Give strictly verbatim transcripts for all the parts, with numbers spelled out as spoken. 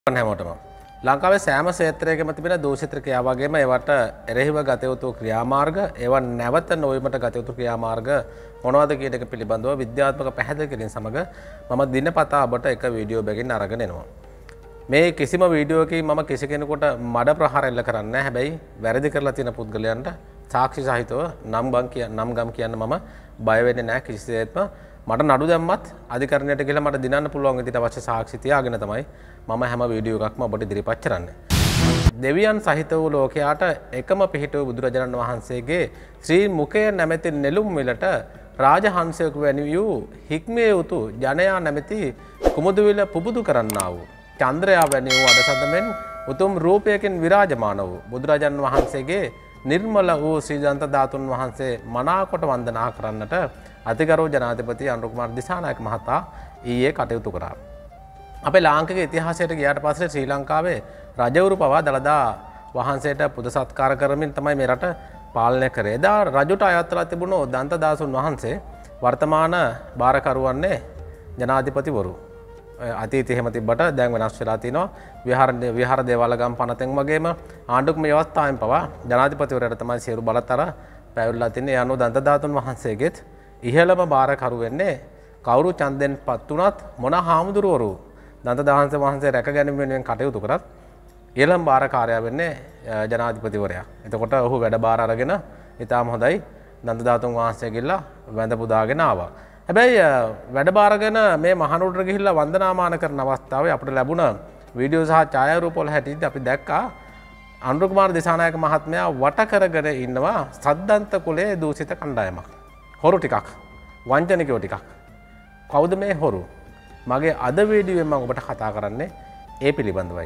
හැමෝටම ලංකාවේ සෑම ක්ෂේත්‍රයකම තිබෙන දූෂිත ක්‍රියා වගේම ඒවට එරෙහිව ගත යුතු ක්‍රියාමාර්ග ඒවා නැවත නොවීමට ගත යුතු ක්‍රියාමාර්ග මොනවද කියන එක පිළිබඳව විද්‍යාත්මක පැහැදිලි කිරීම සමග මම දිනපතා ඔබට එක වීඩියෝ බැගින් අරගෙන එනවා. මේ කිසිම වීඩියෝකින් මම කිසි කෙනෙකුට මඩ ප්‍රහාර එල්ල කරන්නේ නැහැ. හැබැයි වැරදි කරලා තියෙන පුද්ගලයන්ට සාක්ෂි සහිතව නම් බම් කිය නම් ගම් කියන්න මම බය වෙන්නේ නැහැ කිසිසේත්ම. මට නඩු දැම්මත් අධිකරණයට ගිහලා මට දිනන්න පුළුවන් විදිහට අවශ්‍ය සාක්ෂි තියාගෙන තමයි මම හැම වීඩියෝ එකක්ම ඔබට ඉදිරිපත් කරන්නේ. දෙවියන් සහිත වූ ලෝකයාට එකම පිහිට වූ බුදුරජාණන් වහන්සේගේ ශ්‍රී මුඛය නැමැති නෙළුම් මිලට රාජහංසයෙකු වැනි වූ හික්මිය යුතු ජනයා නැමැති කුමුදුවිල පුබුදු කරන්නා වූ චන්ද්‍රයා වැනි වූ අඩසඳමෙන් උතුම් රූපයකින් විරාජමාන වූ බුදුරජාණන් වහන්සේගේ නිර්මල වූ ශ්‍රී දන්ත ධාතුන් වහන්සේ මනාකොට වන්දනා කරන්නට අතිගරු ජනාධිපති අනුර කුමාර දිසානායක මහතා ඊයේ කටයුතු කරා. අපේ ලාංකික ඉතිහාසයට ගියාට පස්සේ ශ්‍රී ලංකාවේ රජවරු පවා දළදා වහන්සේට පුද සත්කාර කරමින් තමයි මේ රට පාලනය කරේ. එදා රජුට අයත්ලා තිබුණු දන්ත දාසුන් වහන්සේ වර්තමාන භාරකරුවන්නේ ජනාධිපතිවරු. අතීතයේ එහෙම තිබ්බට දැන් වෙනස් වෙලා තිනවා. විහාර විහාර දේවාලගම් පනතෙන් වගේම ආණ්ඩුක්‍රම ව්‍යවස්ථාවෙන් පවා ජනාධිපතිවරයාට තමයි සියලු බලතර පැවරලා තින්නේ. ඒ අනුව දන්ත ධාතුන් වහන්සේගෙත් ඉහළම භාරකරු වෙන්නේ කවුරු ඡන්දෙන් පත් වුණත් මොන හාමුදුරුවරු දන්ත දාහන්ස වහන්සේ රැක ගැනීම වෙනුවෙන් කටයුතු කරත් ඉහළම භාරකාරයා වෙන්නේ ජනාධිපතිවරයා. එතකොට ඔහු වැඩ බාර අරගෙන ඉතාම හොඳයි දන්ත ධාතුන් වහන්සේ ගිහිල්ලා වැඳ පුදාගෙන ආවා. හැබැයි වැඩ බාරගෙන මේ මහනුවරට ගිහිල්ලා වන්දනාමාන කරන අවස්ථාවේ අපිට ලැබුණ වීඩියෝ සහ ඡායාරූප වල හැටියට අපි දැක්කා අනුර කුමාර දිසානායක මහත්මයා වට කරගෙන ඉන්නවා සද්දන්ත කුලයේ දූෂිත කණ්ඩායමක්. හොරු ටිකක් වංචනිකයෝ ටිකක්. කවුද මේ හොරු? මගේ අද වීඩියෝවෙන් මම ඔබට කතා කරන්නේ ඒ පිළිබඳවයි.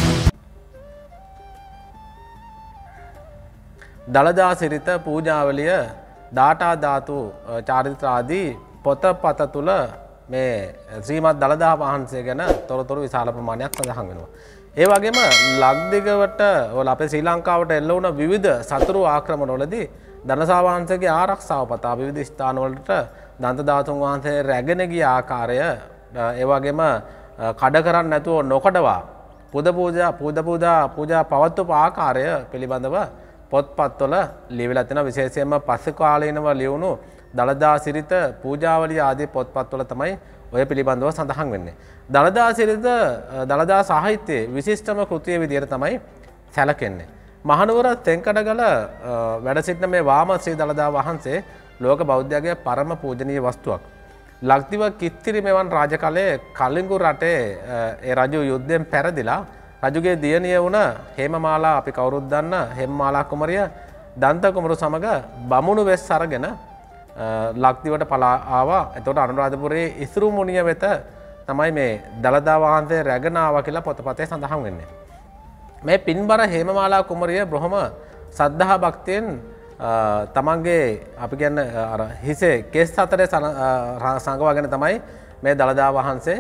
දළදා සිරිත පූජාවලිය දාඨා ධාතු චාරිත්‍ර ආදී පොතපත තුල මේ ශ්‍රීමත් දළදා වහන්සේ ගැන තොරතුරු විශාල ප්‍රමාණයක් සඳහන් වෙනවා. ඒ වගේම ලක්දිගවට වල අපේ ශ්‍රී ලංකාවට එල්ල වුණ විවිධ සතුරු ආක්‍රමණවලදී ධනසා වහන්සේගේ ආරක්ෂාව පතා විවිධ ස්ථානවලට දන්ත ධාතුන් වහන්සේ රැගෙන ගිය ආකාරය ඒ වගේම කඩ කරන්නේ නැතුව නොකඩවා පුද පූජා පුද පූජා පූජා පවත්වපු ආකාරය පිළිබඳව පොත්පත්වල ලියවිලා තියෙනවා. විශේෂයෙන්ම පස්සේ කාලීනව ලියවුණු දළදා සිරිත පූජාවලිය ආදී පොත්පත්වල තමයි ඔය පිළිබඳව සඳහන් වෙන්නේ. දළදා සිරිත දළදා සාහිත්‍යයේ විශිෂ්ටම කෘතිය විදිහට තමයි සැලකෙන්නේ. මහනුවර තෙන්කඩගල වැඩ සිටින මේ වාම ශ්‍රී දළදා වහන්සේ ලෝක බෞද්ධයාගේ පරම පූජනීය වස්තුවක්. ලක්දිව කිත්තිරි මෙවන් රාජකලයේ කලිඟු රටේ ඒ රජු යුද්ධයෙන් පැරදිලා රජුගේ දියණිය වුණ හේමමාලා අපි කවුරුත් දන්න හේමමාලා කුමරිය දන්ත කුමරු සමග බමුණු වෙස් අරගෙන ලක්දිවට පලා ආවා. එතකොට අනුරාධපුරයේ ඉසුරු මුනිය වෙත තමයි මේ දළදා වහන්සේ රැගෙන ආවා කියලා පොතපතේ සඳහන් වෙන්නේ. මේ පින්බර හේමමාලා කුමරිය බොහොම සද්ධා භක්තියෙන් තමන්ගේ අපි කියන්නේ අර හිසේ කෙස් අතරේ සංගවාගෙන තමයි මේ දළදා වහන්සේ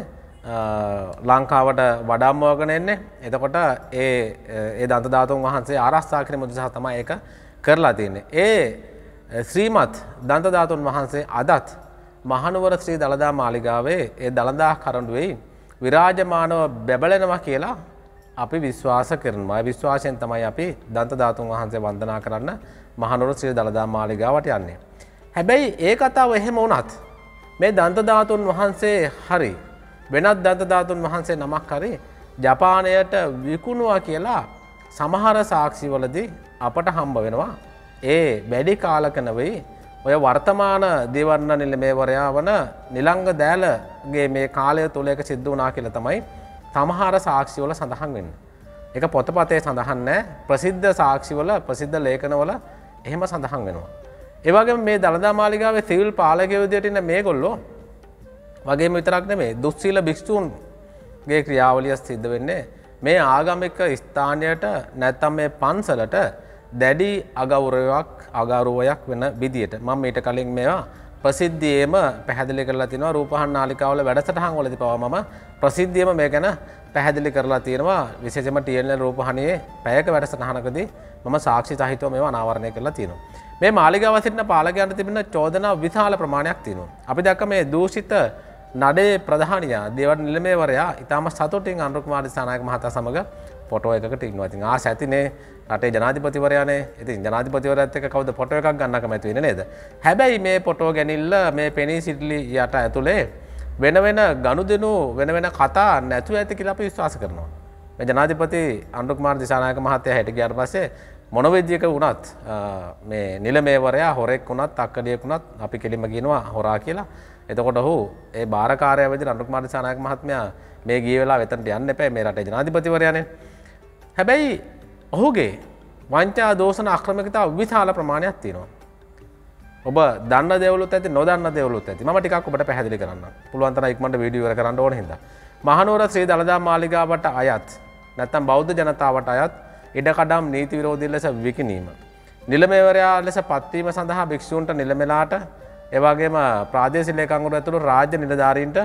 ලංකාවට වඩම්මවගෙන එන්නේ. එතකොට ඒ ඒ දන්ත ධාතුන් වහන්සේ ආරක්ෂා කිරීම උදෙසා තමයි ඒක කරලා තියෙන්නේ. ඒ ශ්‍රීමත් දන්ත ධාතුන් වහන්සේ අදත් මහනුවර ශ්‍රී දළදා මාලිගාවේ ඒ දළදා කරඬුවේ විරාජමානව බැබලෙනවා කියලා අපි විශ්වාස කරනවා. ඒ විශ්වාසයෙන් තමයි අපි දන්ත ධාතුන් වහන්සේ වන්දනා කරන්න මහනුවර ශ්‍රී දළදා මාලිගාවට යන්නේ. හැබැයි ඒ කතාව එහෙම වුණත් මේ දන්ත ධාතුන් වහන්සේ හරි වෙනත් දන්ත ධාතුන් වහන්සේ නමක් හරි ජපානයට විකුණුවා කියලා සමහර සාක්ෂිවලදී අපට හම්බ වෙනවා. ඒ වැඩි කාලක නෙවෙයි ඔය වර්තමාන දේවර්ණ නිලමේවරයා වන නිලංග දෑලගේ මේ කාලය තුල එක සිද්ධ වුණා කියලා තමයි සමහර සාක්ෂිවල සඳහන් වෙන්නේ. ඒක පොතපතේ සඳහන් නැහැ. ප්‍රසිද්ධ සාක්ෂිවල ප්‍රසිද්ධ ලේඛනවල එහෙම සඳහන් වෙනවා. ඒ වගේම මේ දළදා මාලිගාවේ සිවිල් පාලකයෝ විදියට ඉන්න මේගොල්ලෝ වගේම විතරක් නෙමෙයි දුස්සීල භික්ෂූන්ගේ ක්‍රියාවලිය සිද්ධ වෙන්නේ මේ ආගමික ස්ථානයට නැත්නම් මේ පන්සලට දැඩි අගෞරවයක් අගෞරවයක් වෙන විදියට. මම ඊට කලින් මේවා ප්‍රසිද්ධියේම පැහැදිලි කරලා තිනවා. රූපහාන නාලිකාවල වැඩසටහන් වලදී පවා මම ප්‍රසිද්ධියේම මේ ගැන පැහැදිලි කරලා තියෙනවා. විශේෂයෙන්ම ටී එල් එල් රූපහානියේ පැයක වැඩසටහනකදී මම සාක්ෂි සහිතව මේවා අනාවරණය කරලා තියෙනවා. මේ මාලිගාව සිටින පාලකයන්ට තිබෙන චෝදනා විශාල ප්‍රමාණයක් තියෙනවා. අපි දැක්ක මේ දූෂිත නඩේ ප්‍රධානියා දේවල් නිලමේවරයා ඊටම සතුටින් අනුර කුමාර දිසානායක මහතා සමග ෆොටෝ එකකට ඉන්නවා. ඉතින් ආස ඇතිනේ රටේ ජනාධිපතිවරයානේ. ඉතින් ජනාධිපතිවරයාත් එක්ක කවුද ෆොටෝ එකක් ගන්න කැමති වෙන්නේ නේද? හැබැයි මේ ෆොටෝ ගැනීමල මේ පෙනී සිටිලි යට ඇතුලේ වෙන වෙන ගනුදෙනු වෙන වෙන කතා නැතුව ඇති කියලා අපි විශ්වාස කරනවා. මේ ජනාධිපති අනුර කුමාර දිසානායක මහත්තයා හැට ගියාට පස්සේ මොන විදියක වුණත් මේ නිලමේවරයා හොරෙක් වුණත් අක්කඩියෙක් වුණත් අපි කෙලින්ම කියනවා හොරා කියලා. එතකොට ඔහු ඒ බාරකාරයා විදිහට අනුර කුමාර දිසානායක මහත්මයා මේ ගිය වෙලාව එතනට යන්න එපා මේ රටේ ජනාධිපතිවරයානේ. හැබැයි ඔහුගේ වංචා දෝෂණ අක්‍රමිකතා විශාල ප්‍රමාණයක් තියෙනවා. ඔබ දන්න දේවලුත් ඇති නොදන්න දේවලුත් ඇති. මම ටිකක් ඔබට පැහැදිලි කරන්නම්. පුළුවන් තරම් ඉක්මනට වීඩියෝ ඉවර කරන්න ඕන හින්දා. මහනුවර ශ්‍රී දළදා මාලිගාවට අයත් නැත්නම් බෞද්ධ ජනතාවට අයත් ඉඩකඩම් නීති විරෝධී ලෙස විකිණීම. නිලමේවරයා ලෙස පත්වීම සඳහා භික්ෂූන්ට නිලමෙලාට ඒ වගේම ප්‍රාදේශීය ලේකම්වරු ඇතුළු රාජ්‍ය නිලධාරීන්ට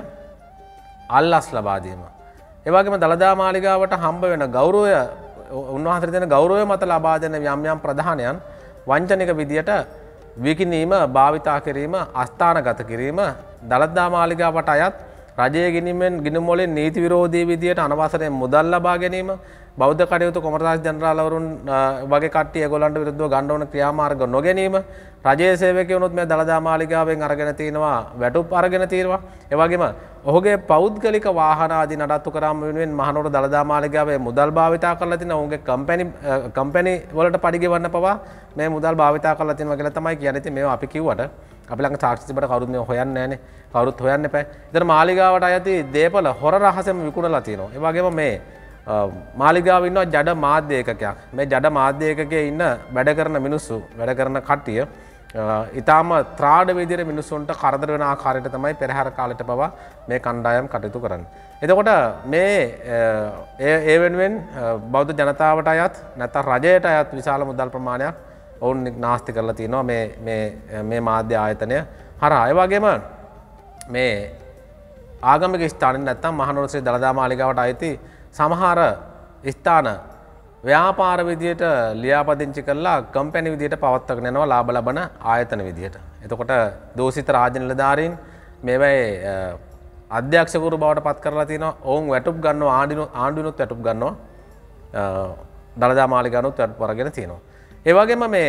අල්ලස් ලබා දීම. ඒ වගේම දළදා මාලිගාවට හම්බ වෙන ගෞරවය උන්වහන්සේට දෙන ගෞරවය මත ලබා දෙන යම් යම් ප්‍රධානයන් වංචනික විදියට විකිණීම, භාවිතා කිරීම, අස්ථානගත කිරීම, දළදා මාලිගාවට අයත් රජයේ ගිණිමෙන් ගිණුම් වලින් නීති විරෝධී විදියට අනවසරයෙන් මුදල් ලබා ගැනීම, බෞද්ධ කටයුතු කොමරදාස් ජනරාලවරුන් වගේ කට්ටිය ඒගොල්ලන්ට විරුද්ධව ගන්න ඕන ක්‍රියාමාර්ග නොගැනීම, රජයේ සේවකයන්ොත් මේ දළදා මාලිගාවෙන් අරගෙන තිනවා වැටුප් අරගෙන තිනවා. ඒ වගේම ඔහුගේ පෞද්ගලික වාහන ආදී නඩත්තු කරාම වෙනුවෙන් මහනුවර දළදා මාලිගාවේ මුදල් භාවිතා කරලා තිනවා. ඔහුගේ කම්පැනි කම්පැනි වලට පඩි ගෙවන්න පවා මේ මුදල් භාවිතා කරලා තිනවා කියලා තමයි කියන්නේ. ඉතින් මේවා අපි කිව්වට අපි ළඟ සාක්ෂි තිබ්බට කවුරුත් මේව හොයන්නේ නැහනේ. කවුරුත් හොයන්න එපා. ඉතින් මාලිගාවට අයති දේපල හොර රහසෙම විකුණලා තිනවා. ඒ වගේම මේ මාලිගාවේ ඉන්නවා ජඩ මාධ්‍ය ඒකකයක්. මේ ජඩ මාධ්‍ය ඒකකයේ ඉන්න වැඩ කරන මිනිස්සු වැඩ කරන කට්ටිය ඊටාම ත්‍රාඩ විදිහට මිනිස්සුන්ට කරදර වෙන ආකාරයට තමයි පෙරහැර කාලෙට පවා මේ කණ්ඩායම් කටයුතු කරන්නේ. එතකොට මේ ඒ වෙනුවෙන් බෞද්ධ ජනතාවට අයත් නැත්නම් රජයට අයත් විශාල මුදල් ප්‍රමාණයක් ඔවුන් නාස්ති කරලා තිනවා මේ මේ මේ මාධ්‍ය ආයතනය හරහා. ඒ වගේම මේ ආගමික ස්ථාන නැත්නම් මහනුවර ශ්‍රී දළදා මාලිගාවට අයිති සමහර ස්ථාන ව්‍යාපාර විදියට ලියාපදිංචි කරලා කම්පැනි විදියට පවත්වාගෙන යනවා ලාභ ලබන ආයතන විදියට. එතකොට දෝෂිත රාජ්‍ය නිලධාරීන් මේවයි අධ්‍යක්ෂකවරු බවට පත් කරලා තිනවා. ඔවුන් වැටුප් ගන්නවා ආණ්ඩුනුත් ආණ්ඩුනුත් වැටුප් ගන්නවා. දළදා මාලිගානුත් වැටුප් අරගෙන තිනවා. ඒ වගේම මේ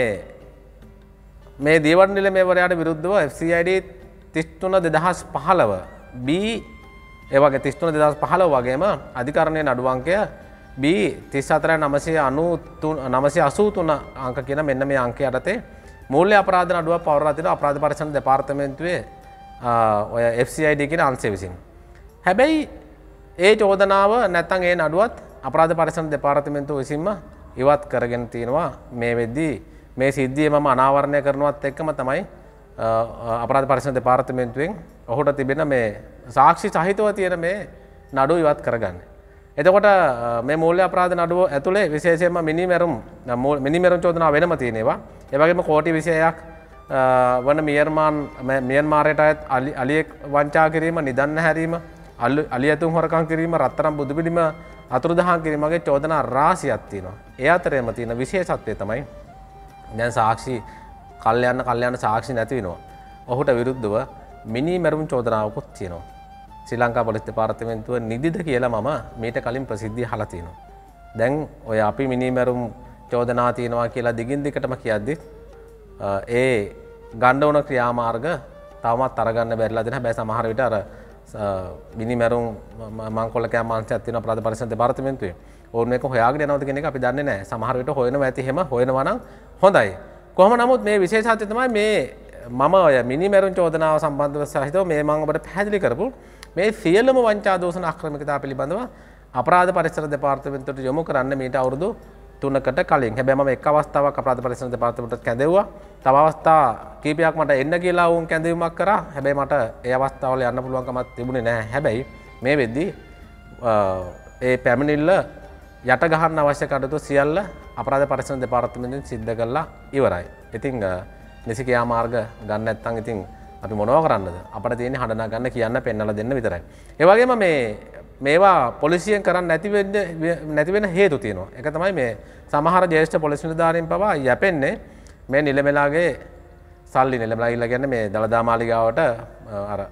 මේ දේවල් නිලමේවරයාට විරුද්ධව එෆ් සී ආයි ඩී තිස් තුන දෙදහස් පහළව බී ඒ වගේ තිස් තුන දෙදහස් පහළව වගේම අධිකරණයේ නඩු අංකය බී තිස් හතර නවසිය අසූ තුන අංක කියන මෙන්න මේ අංකය යටතේ මූල්‍ය අපරාධ නඩුවක් පවරලා තිනවා අපරාධ පරීක්ෂණ දෙපාර්තමේන්තුවේ ඔය එෆ් සී ආයි ඩී කියන අංශය විසින්. හැබැයි ඒ චෝදනාව නැත්නම් ඒ නඩුවත් අපරාධ පරීක්ෂණ දෙපාර්තමේන්තුව විසින්ම ඉවත් කරගෙන තිනවා. මේ වෙද්දී මේ සිද්ධිය මම අනාවරණය කරනවත් එක්කම තමයි අපරාධ පරීක්ෂණ දෙපාර්තමේන්තුවෙන් ඔහුට තිබෙන මේ සාක්ෂි සහිතව තියෙන මේ නඩුව ඉවත් කරගන්නේ. එතකොට මේ මූල්‍ය අපරාධ නඩුව ඇතුලේ විශේෂයෙන්ම මිනිමෙරුම් මිනිමෙරුම් චෝදනාව වෙනම තියෙනවා. ඒ වගේම කෝටි විශයක් වන මියන්මාන් මියන්මාරයට අයත් අලියෙක් වංචා කිරීම, නිදන්න හැරීම, අලියතුන් හොරකම් කිරීම, රත්තරන් බුදුපිළිම අතුරුදහන් කිරීම වගේ චෝදනා රාශියක් තියෙනවා. ඒ අතරේම තියෙන විශේෂත්වය තමයි දැන් සාක්ෂි කල්යන්න කල්යන්න සාක්ෂි නැති වෙනවා. ඔහුට විරුද්ධව මිනිමෙරුම් චෝදනාවකුත් තියෙනවා. ශ්‍රී ලංකා පොලිස් දෙපාර්තමේන්තුව නිදිද කියලා මම මීට කලින් ප්‍රසිද්ධිය අහලා තියෙනවා. දැන් ඔය අපි මිනිමෙරුම් චෝදනා තියෙනවා කියලා දිගින් දිගටම කියද්දි ඒ ගන්න ඕන ක්‍රියාමාර්ග තවමත් අරගන්න බැරිලා දෙන හැබැයි සමහර විට අර මිනිමෙරුම් මංකොල්ල කෑම අංශයක් තියෙනවා අපරාධ පරීක්ෂණ දෙපාර්තමේන්තුවේ. ඕන මේක හොයාගෙන යනවද කියන එක අපි දන්නේ නැහැ. සමහර විට හොයනවා ඇති හැම හොයනවා නම් හොඳයි. කොහොම නමුත් මේ විශේෂත්වය තමයි මේ මම ඔය මිනිමෙරුම් චෝදනාව සම්බන්ධව සහිතව මේ මම ඔබට පැහැදිලි කරපු මේ සියලුම වංචා දෝෂණ අක්‍රමිකතා පිළිබඳව අපරාධ පරීක්ෂණ දෙපාර්තමේන්තුවට යොමු කරන්න මීට අවුරුදු තුනකට කලින්. හැබැයි මම එක් අවස්ථාවක් අපරාධ පරීක්ෂණ දෙපාර්තමේන්තුවට කැඳෙව්වා. තව අවස්ථා කීපයක් මට එන්න කියලා වුන් කැඳවීමක් කරා. හැබැයි මට ඒ අවස්ථාවල යන්න පුළුවන් කමක් තිබුණේ නැහැ. හැබැයි මේ වෙද්දී ඒ පැමිණිල්ල යට ගහන්න අවශ්‍ය කටයුතු සියල්ල අපරාධ පරීක්ෂණ දෙපාර්තමේන්තුවෙන් සිද්ධ කළා ඉවරයි. ඉතින් නිසි ක්‍රියාමාර්ග ගන්න නැත්නම් ඉතින් අපි මොනව කරන්නද? අපිට තියෙන්නේ හඬ නගන්න කියන්න පෙන්නලා දෙන්න විතරයි. ඒ වගේම මේ මේවා පොලිසියෙන් කරන්න නැති වෙන්න නැති වෙන හේතු තියෙනවා. ඒක තමයි මේ සමහර ජ්‍යෙෂ්ඨ පොලිස් නිලධාරීන් පවා යැපෙන්නේ මේ නිලමෙලාගේ සල්ලි නිලමෙලා ඉල්ල කියන්නේ මේ දළදා මාලිගාවට අර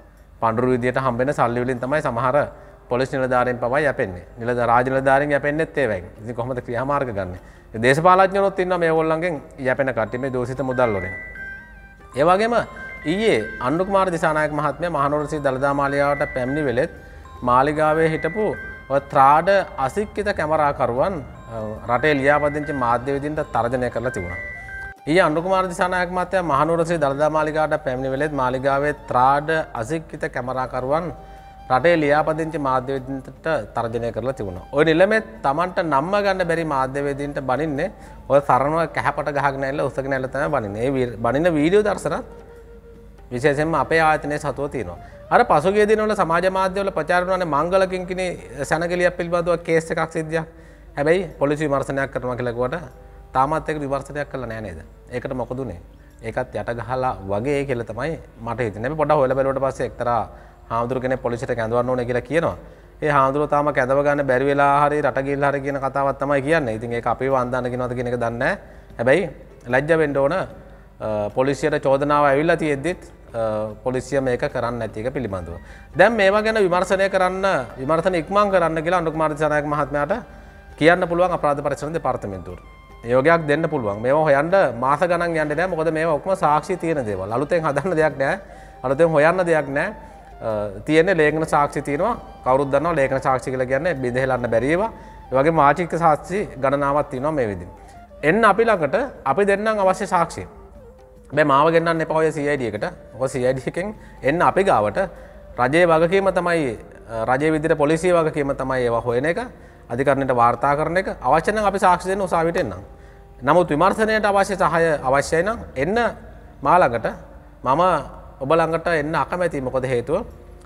පඳුරු විදියට හම්බෙන සල්ලි වලින් තමයි සමහර පොලිස් නිලධාරීන් පවා යැපෙන්නේ. නිලධාර රාජ්‍ය නිලධාරීන් යැපෙන්නේත් ඒවෙන්. ඉතින් කොහොමද ක්‍රියාමාර්ග ගන්නෙ? දේශපාලඥයොත් ඉන්නවා මේගොල්ලන්ගෙන් යැපෙන කට්ටිය මේ දෝෂිත මුදල් වලින්. ඒ වගේම ඊයේ අනුර කුමාර දිසානායක මහත්මයා මහනුවර සී දළදා මාලිගාවට පැමිණි වෙලෙත් මාලිගාවේ හිටපු ඔය ත්‍රාඩ අසික්කිත කැමරාකරුවන් රටේ ලියාපදිංචි මාධ්‍ය විදිහට තර්ජනය කරලා තිබුණා. ඊයේ අනුර කුමාර දිසානායක මහත්මයා මහනුවර සී දළදා මාලිගාවට පැමිණි වෙලෙත් මාලිගාවේ ත්‍රාඩ අසික්කිත කැමරාකරුවන් රටේ ලියාපදිංචි මාධ්‍යවේදීන්ට තර්ජනය කරලා තිබුණා. ඔය නිලමෙත් Tamanට නම්ම ගන්න බැරි මාධ්‍යවේදීන්ට බනින්නේ ඔය සරණව කැහපට ගහගෙන ඇවිල්ලා උස්සගෙන ඇවිල්ලා තමයි බනින්නේ. ඒ බනින වීඩියෝ දර්ශනත් විශේෂයෙන්ම අපේ ආයතනයේ සතුව තියෙනවා. අර පසුගිය දිනවල සමාජ මාධ්‍යවල ප්‍රචාර වුණානේ මංගල කිංකිණි සැනකෙලියක් පිළිබඳව කේස් එකක් සිද්ධියක්. හැබැයි පොලිසිය විමර්ශනයක් කරනවා කියලා කිව්වට තාමත් ඒක විමර්ශනයක් කළා නෑ නේද? ඒකට මොකද උනේ? ඒකත් යට ගහලා වගේ කියලා තමයි මට හිතෙන්නේ. අපි පොඩ්ඩක් හොයලා බැලුවට පස්සේ එක්තරා හාමුදුරු කෙනෙක් පොලිසියට කැඳවන්න ඕනේ කියලා කියනවා. ඒ හාමුදුරුවෝ තාම කැඳව ගන්න බැරි වෙලා හරි රට ගිහිල්ලා හරි කියන කතාවක් තමයි කියන්නේ. ඉතින් ඒක අපේ වන්දන කියනවාද කියන එක දන්නේ නැහැ. හැබැයි ලැජ්ජ වෙන්න ඕන පොලිසියට චෝදනාව ඇවිල්ලා තියෙද්දිත් පොලිසිය මේක කරන්නේ නැති එක පිළිබඳව. දැන් මේවා ගැන විමර්ශනය කරන්න විමර්ශන ඉක්මන් කරන්න කියලා අනුර කුමාර දිසානායක මහත්මයාට කියන්න පුළුවන් අපරාධ පරීක්ෂණ දෙපාර්තමේන්තුවට. යෝගයක් දෙන්න පුළුවන්. මේවා හොයන්න මාස ගණන් යන්නේ නැහැ. මොකද මේවා ඔක්කොම සාක්ෂි තියෙන දේවල්. අලුතෙන් හදන්න දෙයක් නැහැ. අලුතෙන් හොයන්න දෙයක් නැහැ. තියෙන්නේ ලේඛන සාක්ෂි තියෙනවා. කවුරුත් දන්නවා ලේඛන සාක්ෂි කියලා කියන්නේ බෙදහෙලන්න බැරි ඒවා. ඒ වගේම වාචික සාක්ෂි ගණනාවක් තියෙනවා මේ විදිහට. එන්න අපි ළඟට අපි දෙන්නම් අවශ්‍ය සාක්ෂි. මේ මාව ගෙන්නන්න එපා ඔය C I D එකට. ඔය C I D එකෙන් එන්න අපි ගාවට රජයේ වගකීම තමයි රජයේ විදිහට පොලිසිය වගකීම තමයි ඒවා හොයන එක. අධිකරණයට වාර්තා කරන එක. අවශ්‍ය නම් අපි සාක්ෂි දෙන්න උසාවියට එන්නම්. නමුත් විමර්ශනයට අවශ්‍ය සහාය අවශ්‍යයි නම් එන්න මා ළඟට. මම ඔබ ළඟට එන්න අකමැති. මොකද හේතුව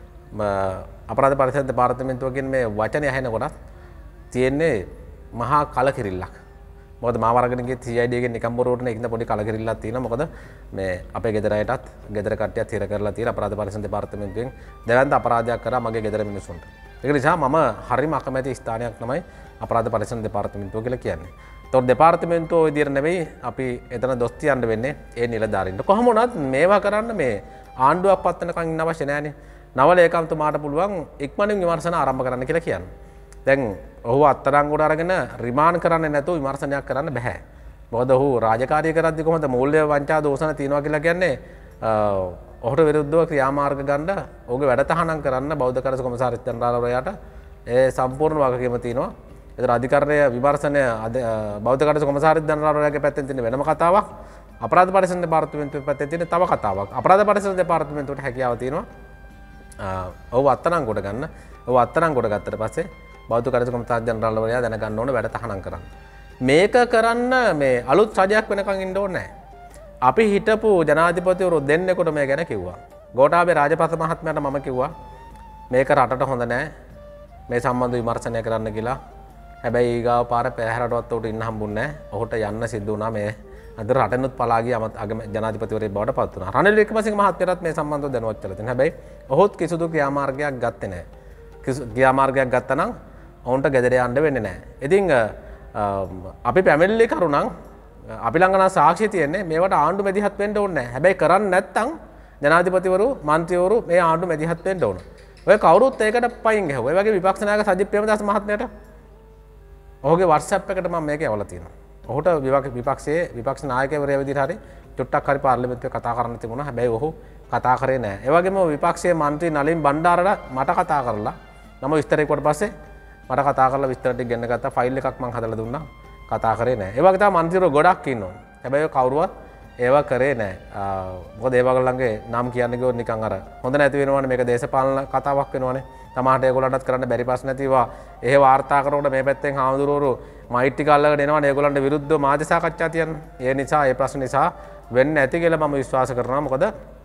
අපරාධ පරීක්ෂණ දෙපාර්තමේන්තුවකින් මේ වචනේ ඇහෙනකොට තියෙන්නේ මහා කලකිරිල්ලක්. මොකද මාව අරගෙන ගිය C I D එකෙන් නිකම් බොරුවට ඒකින්ද පොඩි කලකිරිල්ලක් තියෙනවා. මොකද මේ අපේ ගෙදර අයටත් ගෙදර කට්ටියත් හිර කරලා තියෙන අපරාධ පරීක්ෂණ දෙපාර්තමේන්තුවෙන් දෙවන්ත අපරාධයක් කරා මගේ ගෙදර මිනිස්සුන්ට. ඒක නිසා මම හරිම අකමැති ස්ථානයක් තමයි අපරාධ පරීක්ෂණ දෙපාර්තමේන්තුව කියලා කියන්නේ. ඒතකොට දෙපාර්තමේන්තුව ඔය විදිහට නෙවෙයි අපි එතන දොස් තියන්න වෙන්නේ ඒ නිලධාරීන්ට. කොහොම වුණත් මේවා කරන්න මේ ආණ්ඩුවක් පත්වනකන් ඉන්න අවශ්‍ය නැහැනේ. නව ලේකම්තුමාට පුළුවන් ඉක්මනින් විමර්ශන ආරම්භ කරන්න කියලා කියන්නේ. දැන් ඔහු අත්අඩංගුවට අරගෙන රිමාන්ඩ් කරන්නේ නැතුව විමර්ශනයක් කරන්න බෑ. මොකද ඔහු රාජකාරිය කරද්දී කොහොමද මූල්‍ය වංචා දෝෂණ තියනවා කියලා කියන්නේ ඔහුට විරුද්ධව ක්‍රියාමාර්ග ගන්න ඔහුගේ වැඩ තහනම් කරන්න බෞද්ධ කරස කොමසාරිස් ජනරාලවරයාට ඒ සම්පූර්ණ වගකීම තියෙනවා. ඒතර අධිකරණය විමර්ශනය බෞද්ධ කරස කොමසාරිස් ජනරාලවරයාගේ පැත්තෙන් තියෙන වෙනම කතාවක්. අපරාධ පරීක්ෂණ දෙපාර්තමේන්තුවේ පැත්තේ තියෙන තව කතාවක්. අපරාධ පරීක්ෂණ දෙපාර්තමේන්තුවට හැකියාව තියෙනවා ඔහු අත්අඩංගුවට ගන්න. ඔහු අත්අඩංගුවට ගත්තට පස්සේ බෞද්ධ කරස කොමසාරිස් ජනරාලවරයා දැනගන්න ඕන වැඩ තහනම් කරන්න. මේක කරන්න මේ අලුත් රජයක් වෙනකන් ඉන්න ඕනේ නැහැ. අපි හිටපු ජනාධිපතිවරු දෙන්නෙකුට මේ ගැන කිව්වා. ගෝඨාභය රාජපක්ෂ මහත්මයාට මම කිව්වා මේක රටට හොඳ නැහැ. මේ සම්බන්ධ විමර්ශනය කරන්න කියලා. හැබැයි ඊගාව පාර පෙරහැරටවත් උට ඉන්න හම්බුන්නේ නැහැ. ඔහුට යන්න සිද්ධ වුණා මේ අද රටෙනුත් පලා ගිය ජනාධිපතිවරයෙක් බවට පත් වුණා. රනිල් වික්‍රමසිංහ මහත්මයාටත් මේ සම්බන්ධව දැනුවත් කළා තියෙනවා. හැබැයි ඔහුත් කිසිදු ක්‍රියාමාර්ගයක් ගත්තේ නැහැ. කිසි ක්‍රියාමාර්ගයක් ගත්තා නම් ඔවුන්ට ගෙදර යන්න වෙන්නේ නැහැ. ඉතින් අපි පැමිණිලි කරුණා අපි ළඟ නම් සාක්ෂි තියෙන්නේ මේවට ආණ්ඩු මැදිහත් වෙන්න ඕනේ නැහැ. හැබැයි කරන්නේ නැත්නම් ජනාධිපතිවරු, මන්ත්‍රීවරු මේ ආණ්ඩු මැදිහත් වෙන්න ඕන. ඔය කවුරුත් ඒකට පයින් ගහුවා. ඒ වගේ විපක්ෂ නායක සජිත් ප්‍රේමදාස මහත්මයාට ඔහුගේ WhatsApp එකට මම මේක යවලා තියෙනවා. ඔහුට විපක්ෂයේ විපක්ෂ නායකවරයා විදිහට හරි චුට්ටක් හරි පාර්ලිමේන්තුවේ කතා කරන්න තිබුණා. හැබැයි ඔහු කතා කරේ නැහැ. ඒ වගේම විපක්ෂයේ මන්ත්‍රී නලින් බණ්ඩාරට මට කතා කරලා මම විස්තරයකට පස්සේ මට කතා කරලා විස්තර ටික ගෙන්න ගත්තා. ෆයිල් එකක් මම හදලා දුන්නා. කතා කරේ නැහැ. ඒ වගේ තමයි මන්ත්‍රීවරු ගොඩක් ඉන්නවා. හැබැයි කවුරුවත් ඒවා කරේ නැහැ. මොකද ඒ වගේලන්ගේ නම් කියන්න ගියොත් නිකන් අර හොඳ නැති වෙනවනේ. මේක දේශපාලන කතාවක් වෙනවනේ. තමාට ඒගොල්ලන්ටත් කරන්න බැරි ප්‍රශ්න නැතිවා. එහෙ වාර්තා කරනකොට මේ පැත්තෙන් හාමුදුරුවෝ මයිට් ටික අල්ලගෙන එනවනේ ඒගොල්ලන්ට විරුද්ධව මාධ්‍ය සාකච්ඡා තියන්න. ඒ නිසා ඒ ප්‍රශ්න නිසා වෙන්නේ නැති කියලා මම විශ්වාස කරනවා. මොකද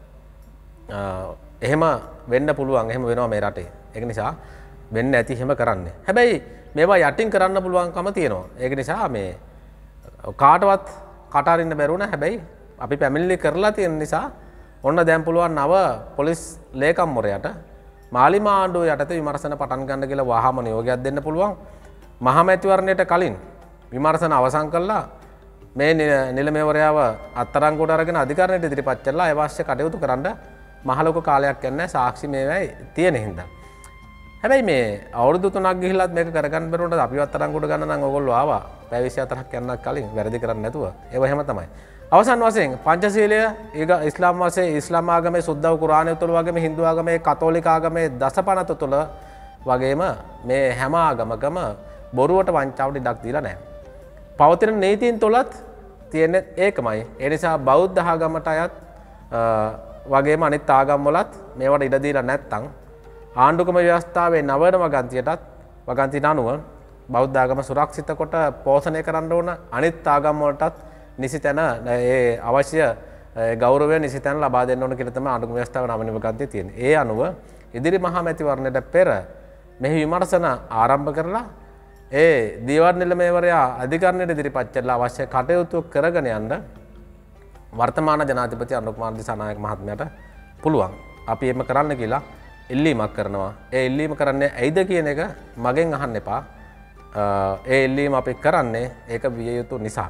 එහෙම වෙන්න පුළුවන්. එහෙම වෙනවා මේ රටේ. ඒක නිසා වෙන්නේ නැති එහෙම කරන්නේ. හැබැයි මේවා යටින් කරන්න පුළුවන්කම තියෙනවා. ඒක නිසා මේ කාටවත් කට අරින්න බැරුණා. හැබැයි අපි පැමිණිලි කරලා තියෙන නිසා ඔන්න දැන් පුළුවන් නව පොලිස් ලේකම්වරයාට මාලිමා ආණ්ඩුව යටතේ විමර්ශන පටන් ගන්න කියලා වහාම නියෝගයක් දෙන්න පුළුවන්. මහමැතිවරණයට කලින් විමර්ශන අවසන් කළා මේ නිලමේවරයාව අත්අඩංගුවට අරගෙන අධිකරණයට ඉදිරිපත් කළා අවශ්‍ය කටයුතු කරන්න මහ ලොකු කාලයක් යන්නේ සාක්ෂි මේවයි තියෙන හින්දා. හැබැයි මේ අවුරුදු තුනක් ගිහිල්ලත් මේක කරගන්න බැරුණට අපිවත් අරංගුඩ ගන්න නම් ඕගොල්ලෝ ආවා. පැය විසි හතරක් යන්නත් කලින් වැරදි කරන්නේ නැතුව. ඒව එහෙම තමයි. අවසන් වශයෙන් පංචශීලය ඉස්ලාම් වශයෙන් ඉස්ලාම් ආගමේ සුද්ධව කුරානය තුළ වගේම හින්දු ආගමේ කතෝලික ආගමේ දසපනත තුළ වගේම මේ හැම ආගමකම බොරුවට වංචාවට ඉඩක් දීලා නැහැ. පවතින නීතීන් තුලත් තියෙන්නේ ඒකමයි. ඒ නිසා බෞද්ධ ආගමට අයත් වගේම අනිත් ආගම් වලත් මේවට ඉඩ දීලා නැත්නම් ආණ්ඩුක්‍රම ව්‍යවස්ථාවේ නවන වගන්තියටත් වගන්තින අනුව බෞද්ධ ආගම සුරක්ෂිත කොට පෝෂණය කරන්න ඕන. අනිත් ආගම් වලටත් නිසි තැන ඒ අවශ්‍ය ගෞරවය නිසි තැන ලබා දෙන්න ඕන කියලා තමයි ආණ්ඩුක්‍රම ව්‍යවස්ථාවේ නවන වගන්තිය තියෙන්නේ. ඒ අනුව ඉදිරි මහා මැතිවරණයට පෙර මෙහි විමර්ශන ආරම්භ කරලා ඒ දීවර් නිලමේවරයා අධිකරණයට ඉදිරිපත් කරලා අවශ්‍ය කටයුතු කරගෙන යන්න වර්තමාන ජනාධිපති අනුර කුමාර දිසානායක මහත්මයාට පුළුවන්. අපි එහෙම කරන්න කියලා ඉල්ලීමක් කරනවා. ඒ ඉල්ලීම කරන්නේ ඇයිද කියන එක මගෙන් අහන්න එපා. ඒ ඉල්ලීම අපි කරන්නේ ඒක විය යුතු නිසා.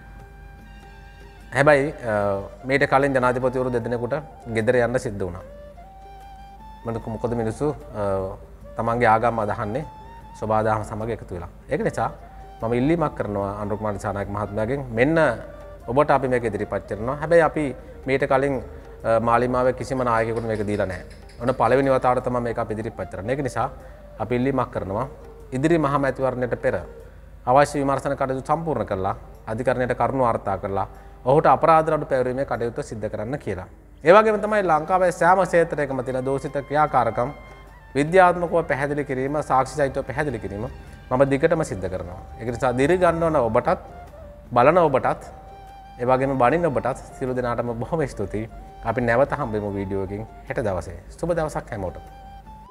හැබැයි මේට කලින් ජනාධිපතිවරු දෙදෙනෙකුට ගෙදර යන්න සිද්ධ වුණා. මොකද මිනිස්සු තමන්ගේ ආගම අදහන්නේ සබාදාහම සමග එකතු වෙලා. ඒක නිසා මම ඉල්ලීමක් කරනවා අනුර කුමාර දිසානායක මහත්මයාගෙන් මෙන්න ඔබට අපි මේක ඉදිරිපත් කරනවා. හැබැයි අපි මීට කලින් මාලිමාවේ කිසිම නායකයෙකුට මේක දීලා නැහැ. ඔන්න පළවෙනි වතාවට තමයි මේක අපි ඉදිරිපත් කරන්නේ. ඒක නිසා අපි ඉල්ලීමක් කරනවා ඉදිරි මහා මැතිවරණයට පෙර අවශ්‍ය විමර්ශන කටයුතු සම්පූර්ණ කරලා අධිකරණයට කරුණු වාර්තා කරලා ඔහුට අපරාධ නඩු පැවරීමේ කටයුතු සිදු කරන්න කියලා. ඒ වගේම තමයි ලංකාවේ සෑම ක්ෂේත්‍රයකම තියෙන දෝෂිත ක්‍රියාකාරකම් විද්‍යාත්මකව පැහැදිලි කිරීම, සාක්ෂි සහිතව පැහැදිලි කිරීම මම දිගටම සිද්ධ කරනවා. ඒක නිසා දිරි ගන්න ඕන ඔබටත්, බලන ඔබටත්, ඒ වගේම බණින ඔබටත් සියලු දෙනාටම බොහොම ස්තුතියි. අපි නැවත හම්බෙමු වීඩියෝ එකකින් හෙට දවසේ. සුබ දවසක් හැමෝටම.